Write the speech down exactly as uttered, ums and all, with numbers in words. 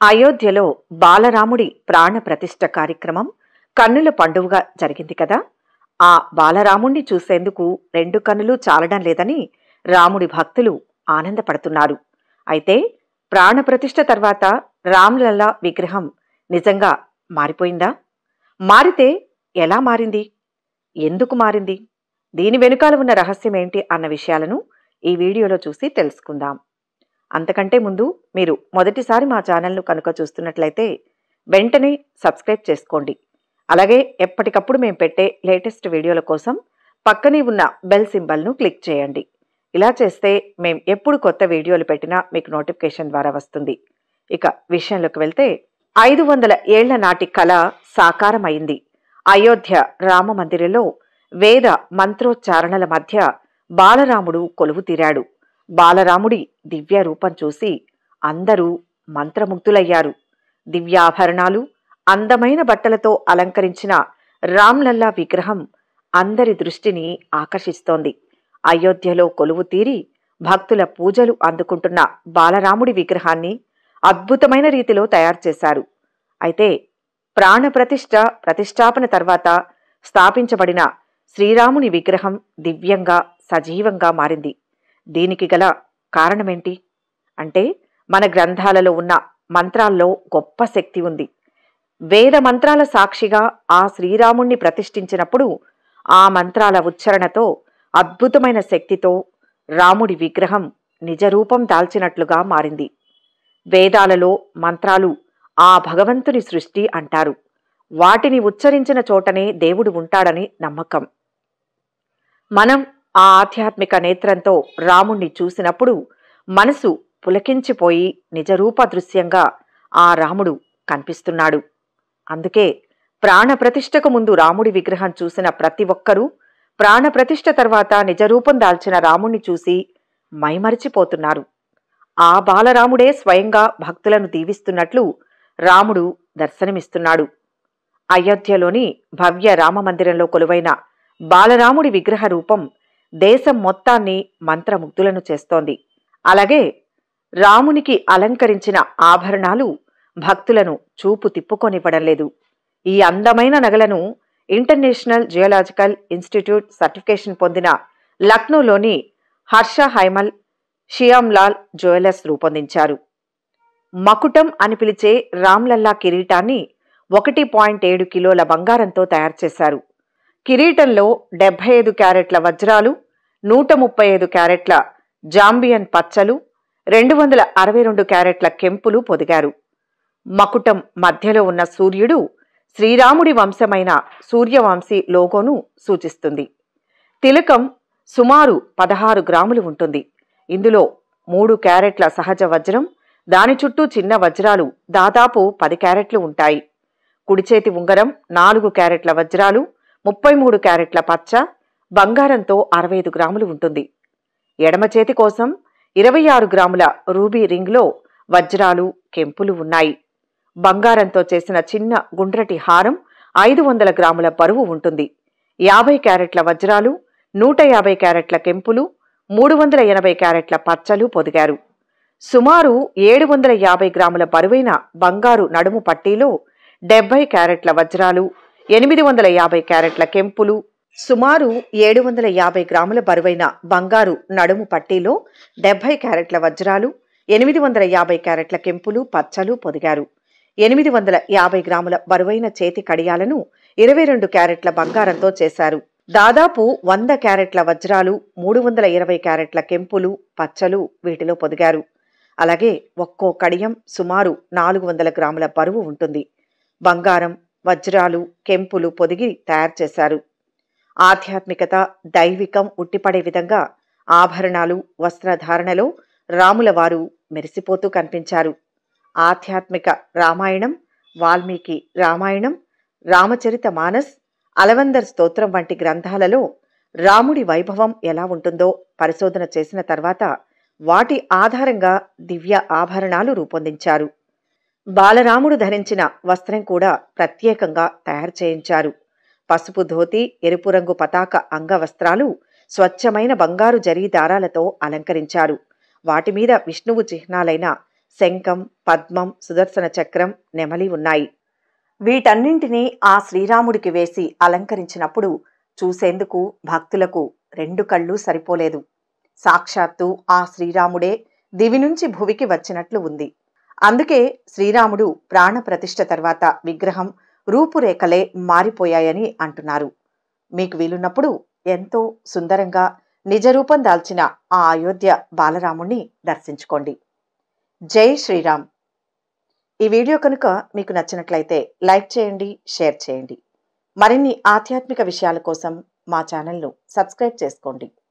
అయోధ్యలో బాలరాముడి ప్రాణ ప్రతిష్ఠ కార్యక్రమం కన్నుల పండువగా జరిగింది కదా. ఆ బాలరాముణ్ణి చూసేందుకు రెండు కన్నులు చాలడం లేదని రాముడి భక్తులు ఆనందపడుతున్నారు. అయితే ప్రాణ ప్రతిష్ఠ తర్వాత రామ్లల్లా విగ్రహం నిజంగా మారిపోయిందా? మారితే ఎలా మారింది? ఎందుకు మారింది? దీని వెనుకాల ఉన్న రహస్యం ఏంటి అన్న విషయాలను ఈ వీడియోలో చూసి తెలుసుకుందాం. అంతకంటే ముందు మీరు మొదటిసారి మా ఛానల్ను కనుక చూస్తున్నట్లయితే వెంటనే సబ్స్క్రైబ్ చేసుకోండి. అలాగే ఎప్పటికప్పుడు మేము పెట్టే లేటెస్ట్ వీడియోల కోసం పక్కనే ఉన్న బెల్ సింబల్ను క్లిక్ చేయండి. ఇలా చేస్తే మేము ఎప్పుడు కొత్త వీడియోలు పెట్టినా మీకు నోటిఫికేషన్ ద్వారా వస్తుంది. ఇక విషయంలోకి వెళ్తే ఐదు వందల ఏళ్ల నాటి కళ సాకారమైంది. అయోధ్య రామ మందిరంలో వేద మంత్రోచ్చారణల మధ్య బాలరాముడు కొలువు తీరాడు. బాలరాముడి దివ్య రూపం చూసి అందరూ మంత్రముగ్ధులయ్యారు. దివ్యాభరణాలు, అందమైన బట్టలతో అలంకరించిన రామ్లల్లా విగ్రహం అందరి దృష్టిని ఆకర్షిస్తోంది. అయోధ్యలో కొలువు తీరి భక్తుల పూజలు అందుకుంటున్న బాలరాముడి విగ్రహాన్ని అద్భుతమైన రీతిలో తయారు చేశారు. అయితే ప్రాణ ప్రతిష్ఠ ప్రతిష్టాపన తర్వాత స్థాపించబడిన శ్రీరాముని విగ్రహం దివ్యంగా సజీవంగా మారింది. దీనికి గల కారణమేంటి అంటే, మన గ్రంథాలలో ఉన్న మంత్రాల్లో గొప్ప శక్తి ఉంది. వేద మంత్రాల సాక్షిగా ఆ శ్రీరాముణ్ణి ప్రతిష్ఠించినప్పుడు ఆ మంత్రాల ఉచ్చారణతో అద్భుతమైన శక్తితో రాముడి విగ్రహం నిజరూపం దాల్చినట్లుగా మారింది. వేదాలలో మంత్రాలు ఆ భగవంతుని సృష్టి అంటారు. వాటిని ఉచ్చరించిన చోటనే దేవుడు ఉంటాడని నమ్మకం. మనం ఆ ఆధ్యాత్మిక నేత్రంతో రాముణ్ణి చూసినప్పుడు మనసు పులకించిపోయి నిజరూప దృశ్యంగా ఆ రాముడు కనిపిస్తున్నాడు. అందుకే ప్రాణప్రతిష్ఠకు ముందు రాముడి విగ్రహం చూసిన ప్రతి ఒక్కరూ ప్రాణప్రతిష్ఠ తర్వాత నిజరూపం దాల్చిన రాముణ్ణి చూసి మైమరిచిపోతున్నారు. ఆ బాలరాముడే స్వయంగా భక్తులను దీవిస్తున్నట్లు రాముడు దర్శనమిస్తున్నాడు. అయోధ్యలోని భవ్య రామమందిరంలో కొలువైన బాలరాముడి విగ్రహ రూపం దేశం మొత్తాన్ని మంత్రముగ్ధులను చేస్తోంది. అలాగే రామునికి అలంకరించిన ఆభరణాలు భక్తులను చూపు తిప్పుకొనివ్వడం లేదు. ఈ అందమైన నగలను ఇంటర్నేషనల్ జియోలాజికల్ ఇన్స్టిట్యూట్ సర్టిఫికేషన్ పొందిన లక్నోలోని హర్ష హైమల్ షియామ్లాల్ జ్యువెలర్స్ రూపొందించారు. మకుటం అని పిలిచే రామ్లల్లా కిరీటాన్ని ఒకటి పాయింట్ ఏడు కిలోల బంగారంతో తయారు చేశారు. కిరీటంలో డెబ్బై ఐదు క్యారెట్ల వజ్రాలు, నూట ముప్పై ఐదు క్యారెట్ల జాంబియన్ పచ్చలు, రెండు వందల అరవై రెండు క్యారెట్ల కెంపులు పొదిగారు. మకుటం మధ్యలో ఉన్న సూర్యుడు శ్రీరాముడి వంశమైన సూర్యవంశీ లోగోను సూచిస్తుంది. తిలకం సుమారు పదహారు గ్రాములు ఉంటుంది. ఇందులో మూడు క్యారెట్ల సహజ వజ్రం, దాని చుట్టూ చిన్న వజ్రాలు దాదాపు పది క్యారెట్లు ఉంటాయి. కుడిచేతి ఉంగరం నాలుగు క్యారెట్ల వజ్రాలు, ముప్పై మూడు క్యారెట్ల పచ్చ, బంగారంతో అరవై ఐదు గ్రాములు ఉంటుంది. ఎడమ చేతి కోసం ఇరవై ఆరు గ్రాముల రూబీ రింగ్లో వజ్రాలు, కెంపులు ఉన్నాయి. బంగారంతో చేసిన చిన్న గుండ్రటి హారం ఐదు వందల గ్రాముల బరువు ఉంటుంది. యాభై క్యారెట్ల వజ్రాలు, నూట యాభై క్యారెట్ల కెంపులు, మూడు వందల ఎనభై క్యారెట్ల పచ్చలు పొదిగారు. సుమారు ఏడు వందల యాభై గ్రాముల బరువైన బంగారు నడుము పట్టీలో డెబ్బై క్యారెట్ల వజ్రాలు, ఎనిమిది వందల యాభై క్యారెట్ల కెంపులు, సుమారు ఏడు వందల యాభై గ్రాముల బరువైన బంగారు నడుము పట్టీలో డెబ్బై క్యారెట్ల వజ్రాలు, ఎనిమిది వందల యాభై క్యారెట్ల కెంపులు, పచ్చలు పొదిగారు. ఎనిమిది వందల యాభై గ్రాముల బరువైన చేతి కడియాలను ఇరవై రెండు క్యారెట్ల బంగారంతో చేశారు. దాదాపు వంద క్యారెట్ల వజ్రాలు, మూడు వందల ఇరవై క్యారెట్ల కెంపులు, పచ్చలు వీటిలో పొదిగారు. అలాగే ఒక్కో కడియం సుమారు నాలుగు వందల గ్రాముల బరువు ఉంటుంది. బంగారం, వజ్రాలు, కెంపులు పొదిగి తయారు చేశారు. ఆధ్యాత్మికత, దైవికం ఉట్టిపడే విధంగా ఆభరణాలు, వస్త్రధారణలో రాముల వారు మెరిసిపోతూ కనిపించారు. ఆధ్యాత్మిక రామాయణం, వాల్మీకి రామాయణం, రామచరిత మానస్, అలవందర్ స్తోత్రం వంటి గ్రంథాలలో రాముడి వైభవం ఎలా ఉంటుందో పరిశోధన చేసిన తర్వాత వాటి ఆధారంగా దివ్య ఆభరణాలు రూపొందించారు. బాలరాముడు ధరించిన వస్త్రం కూడా ప్రత్యేకంగా తయారు చేయించారు. పసుపు ధోతి, ఎరుపు రంగు పతాక అంగవస్త్రాలు స్వచ్ఛమైన బంగారు జరీ దారాలతో అలంకరించారు. వాటి మీద విష్ణువు చిహ్నాలైన శంఖం, పద్మం, సుదర్శన చక్రం, నెమలి ఉన్నాయి. వీటన్నింటినీ ఆ శ్రీరాముడికి వేసి అలంకరించినప్పుడు చూసేందుకు భక్తులకు రెండు కళ్ళు సరిపోలేదు. సాక్షాత్తు ఆ శ్రీరాముడే దివి నుంచి భువికి వచ్చినట్లు ఉంది. అందుకే శ్రీరాముడు ప్రాణ ప్రతిష్ఠ తర్వాత విగ్రహం రూపురేఖలే మారిపోయాయని అంటున్నారు. మీకు వీలున్నప్పుడు ఎంతో సుందరంగా నిజరూపం దాల్చిన ఆ అయోధ్య బాలరాముణ్ణి దర్శించుకోండి. జై శ్రీరామ్. ఈ వీడియో కనుక మీకు నచ్చినట్లయితే లైక్ చేయండి, షేర్ చేయండి. మరిన్ని ఆధ్యాత్మిక విషయాల కోసం మా ఛానల్ను సబ్స్క్రైబ్ చేసుకోండి.